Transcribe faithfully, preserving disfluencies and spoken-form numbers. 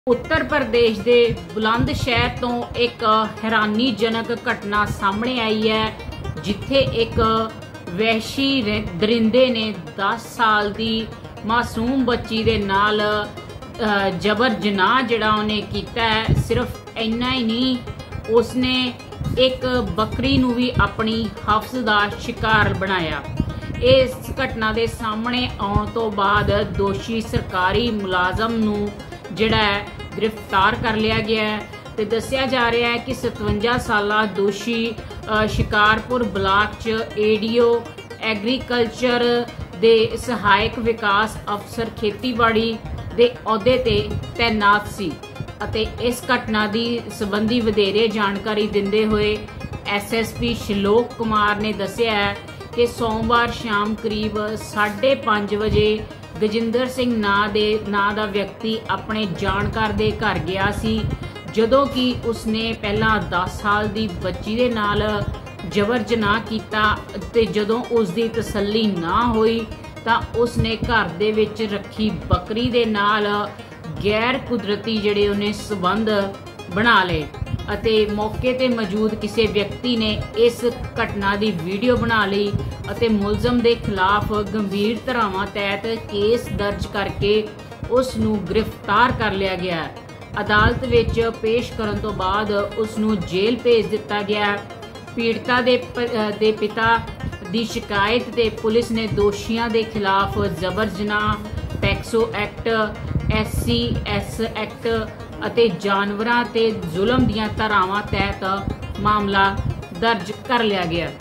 उत्तर प्रदेश के बुलंदशहर तो एक हैरानीजनक घटना सामने आई है, जिथे एक वहशी दरिंदे ने दस साल की मासूम बच्ची दे नाल जबर जनाह जड़ा उन्हें कीता है। सिर्फ इन्ना ही नहीं, उसने एक बकरी नूं भी अपनी हफ्स दा शिकार बनाया। इस घटना के सामने आने तो बाद दोषी सरकारी मुलाजम नूं जिहड़ा गिरफ्तार कर लिया गया है ते दस्सिया जा रहा है कि सतवंजा साला दोषी शिकारपुर ब्लाक च एडीओ एग्रीकल्चर दे सहायक विकास अफसर खेतीबाड़ी दे अहुदे ते तैनात सी अते इस घटना की संबंधी वधेरे जानकारी दिंदे हुए S S P Shalok Kumar ने दस्सिया है कि सोमवार शाम करीब साढ़े पांच बजे गजिंदर सिंह नां दे नां दा व्यक्ति अपने जानकार दे घर गया सी, जदों कि उसने पहला दस साल दी बच्ची दे नाल जबर जनाह कीता ते जदों उसकी तसल्ली ना हुई तां उसने घर दे विच रखी बकरी दे नाल गैर कुदरती जिहड़े उन्हें संबंध बना ले अते मौके ते मौजूद किसी व्यक्ति ने इस घटना की वीडियो बना ली अते मुलजम के खिलाफ गंभीर धारावां तहत केस दर्ज करके उस नूं गिरफ्तार कर लिया गया। अदालत विच पेश करन तो बाद उस नूं जेल भेज दिता गया। पीड़िता दे, दे पिता दी शिकायत ते पुलिस ने दोषियों के खिलाफ जबर जनाह, POCSO act, S C S act ਅਤੇ जानवरां ते जुल्म दीयां धारावां तहत मामला दर्ज कर लिया गया।